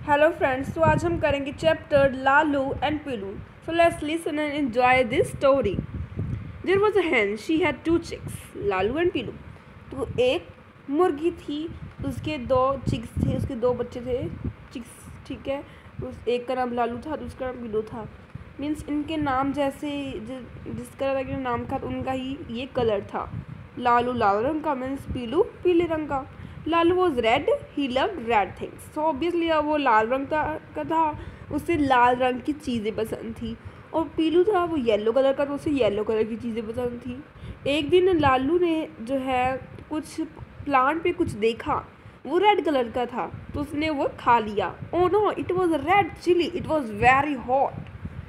Hello friends, तो आज हम करेंगे chapter Lalu and Pilu. So let's listen and enjoy this story. There was a hen. She had two chicks, Lalu and Pilu. तो एक मुर्गी थी, उसके दो चिक्स थे, उसके दो बच्चे थे चिक्स. ठीक है, उस एक का नाम लालू था, दूसरा नाम पीलू था. मीन्स इनके नाम जैसे जिस कलर का नाम था उनका ही ये कलर था. लालू लाल रंग का, मीन्स पीलू पीले रंग का. Lalu was red, he loved red things. So obviously वो लाल रंग का था, उसे लाल रंग की चीज़ें पसंद थी. और पीलू था, वो येलो कलर का, तो उसे येलो कलर की चीज़ें पसंद थी. एक दिन लालू ने जो है कुछ प्लांट पे कुछ देखा, वो रेड कलर का था, तो उसने वो खा लिया. Oh no, it was red chilli, it was very hot.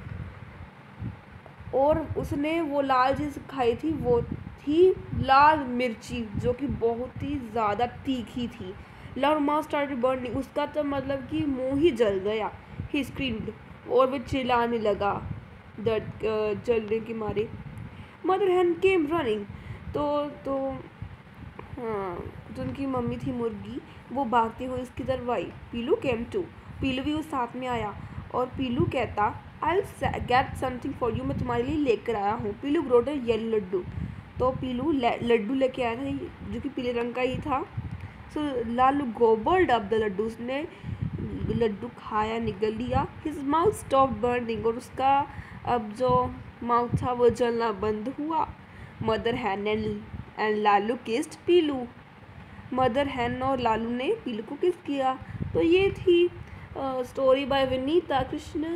और उसने वो लाल चीज़ खाई थी, वो थी लाल मिर्ची, जो कि बहुत ही ज़्यादा तीखी थी. लाल माउथ स्टार्टेड बर्निंग, उसका तो मतलब कि मुंह ही जल गया. ही स्क्रीम्ड, और वो चिल्लाने लगा दर्द जलने के मारे. Mother hen came running. तो हाँ, जो उनकी मम्मी थी मुर्गी, वो भागते हुए इसकी तरफ आई. पीलू केम टू, पीलू भी उस साथ में आया. और पीलू कहता, I get something for you, मैं तुम्हारे लिए लेकर आया हूँ. Pilu brought a yellow laddu. तो पीलू लड्डू लेके आया था, जो कि पीले रंग का ही था. So Lalu gobbled up the laddu, उसने लड्डू खाया, निगल लिया. हिज माउथ स्टॉप बर्निंग, और उसका अब जो माउथ था वो जलना बंद हुआ. Mother hen and Lalu kissed Pilu. Mother hen और लालू ने पीलू को किस किया. तो ये थी story by Vinita Krishna.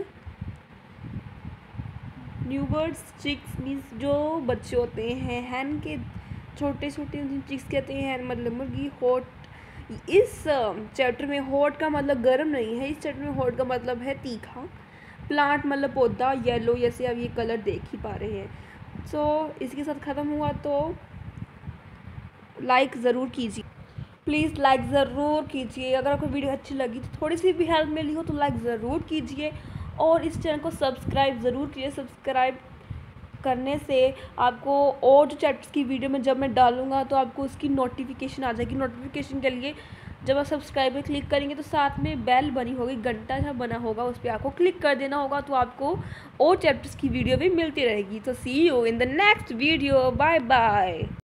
New birds chicks means जो बच्चे होते हैं हैन के, छोटे छोटे चिक्स कहते हैं, मतलब मुर्गी. हॉट, इस चैप्टर में हॉट का मतलब गर्म नहीं है, इस चैप्टर में हॉट का मतलब है तीखा. प्लांट मतलब पौधा, येलो, जैसे अब ये कलर देख ही पा रहे हैं. सो इसके साथ ख़त्म हुआ. तो लाइक ज़रूर कीजिए, प्लीज़ लाइक ज़रूर कीजिए. अगर आपको वीडियो अच्छी लगी तो थोड़ी सी भी हेल्प मिली हो तो लाइक ज़रूर कीजिए. और इस चैनल को सब्सक्राइब ज़रूर कीजिए. सब्सक्राइब करने से आपको और जो चैप्टर्स की वीडियो में जब मैं डालूँगा तो आपको उसकी नोटिफिकेशन आ जाएगी. नोटिफिकेशन के लिए जब आप सब्सक्राइब पर क्लिक करेंगे तो साथ में बेल बनी होगी, घंटा जहाँ बना होगा, उस पर आपको क्लिक कर देना होगा, तो आपको और चैप्टर्स की वीडियो भी मिलती रहेगी. तो see you in the next video. Bye bye.